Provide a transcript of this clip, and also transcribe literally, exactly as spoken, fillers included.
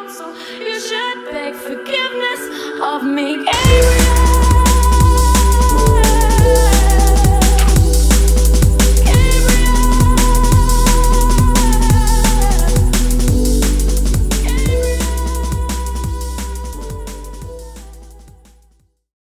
So you should beg forgiveness of me. Angry